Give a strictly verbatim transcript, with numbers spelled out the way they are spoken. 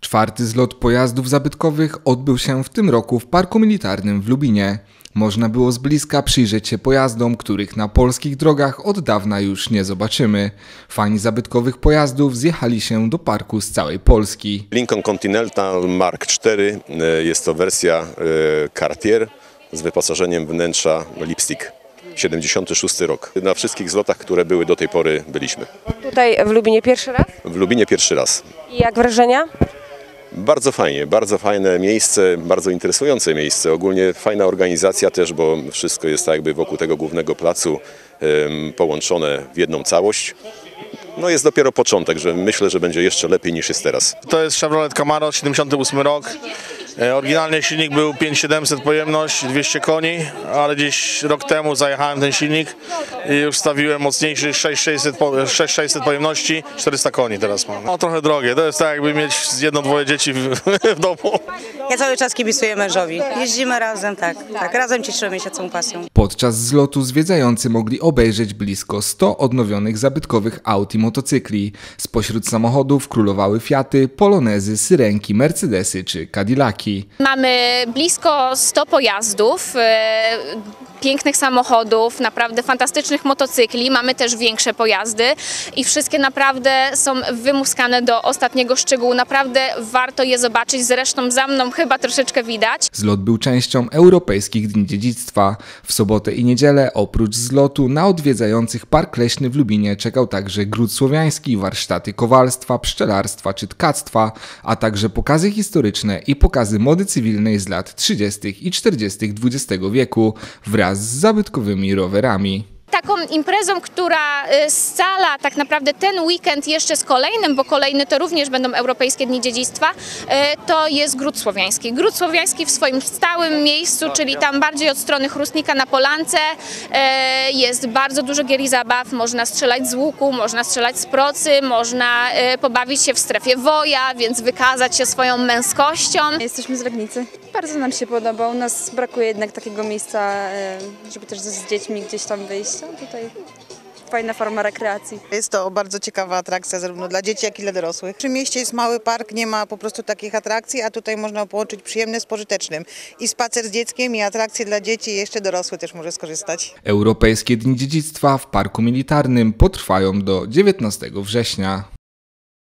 Czwarty zlot pojazdów zabytkowych odbył się w tym roku w Parku Militarnym w Lubinie. Można było z bliska przyjrzeć się pojazdom, których na polskich drogach od dawna już nie zobaczymy. Fani zabytkowych pojazdów zjechali się do parku z całej Polski. Lincoln Continental Mark cztery, jest to wersja Cartier z wyposażeniem wnętrza lipstick. siedemdziesiąty szósty rok. Na wszystkich zlotach, które były do tej pory, byliśmy. Tutaj w Lubinie pierwszy raz? W Lubinie pierwszy raz. I jak wrażenia? Bardzo fajnie, bardzo fajne miejsce, bardzo interesujące miejsce. Ogólnie fajna organizacja też, bo wszystko jest tak jakby wokół tego głównego placu um, połączone w jedną całość. No jest dopiero początek, że myślę, że będzie jeszcze lepiej niż jest teraz. To jest Chevrolet Camaro, siedemdziesiąty ósmy rok. Oryginalnie silnik był pięć tysięcy siedemset pojemność, dwieście koni, ale gdzieś rok temu zajechałem ten silnik i już stawiłem mocniejszy sześć tysięcy sześćset pojemności, czterysta koni teraz mam. No trochę drogie, to jest tak jakby mieć jedno, dwoje dzieci w, w domu. Ja cały czas kibicuję mężowi. Jeździmy razem, tak, tak, razem cieszymy się całą pasją. Podczas zlotu zwiedzający mogli obejrzeć blisko sto odnowionych zabytkowych aut i motocykli. Spośród samochodów królowały Fiaty, Polonezy, Syrenki, Mercedesy czy Cadillaki. Mamy blisko sto pojazdów, e, pięknych samochodów, naprawdę fantastycznych motocykli. Mamy też większe pojazdy i wszystkie naprawdę są wymuskane do ostatniego szczegółu. Naprawdę warto je zobaczyć, zresztą za mną chyba troszeczkę widać. Zlot był częścią Europejskich Dni Dziedzictwa. W sobotę i niedzielę oprócz zlotu na odwiedzających Park Leśny w Lubinie czekał także Gród Słowiański, warsztaty kowalstwa, pszczelarstwa czy tkactwa, a także pokazy historyczne i pokazy mody cywilnej z lat trzydziestych i czterdziestych dwudziestego wieku wraz z zabytkowymi rowerami. Taką imprezą, która scala tak naprawdę ten weekend jeszcze z kolejnym, bo kolejny to również będą Europejskie Dni Dziedzictwa, to jest Gród Słowiański. Gród Słowiański w swoim stałym miejscu, czyli tam bardziej od strony Chrustnika na Polance, jest bardzo dużo gier i zabaw, można strzelać z łuku, można strzelać z procy, można pobawić się w strefie woja, więc wykazać się swoją męskością. Jesteśmy z Legnicy. Bardzo nam się podoba, u nas brakuje jednak takiego miejsca, żeby też z dziećmi gdzieś tam wyjść. Tutaj fajna forma rekreacji. Jest to bardzo ciekawa atrakcja zarówno dla dzieci, jak i dla dorosłych. Przy mieście jest mały park, nie ma po prostu takich atrakcji, a tutaj można połączyć przyjemne z pożytecznym. I spacer z dzieckiem, i atrakcje dla dzieci, i jeszcze dorosły też może skorzystać. Europejskie Dni Dziedzictwa w Parku Militarnym potrwają do dziewiętnastego września.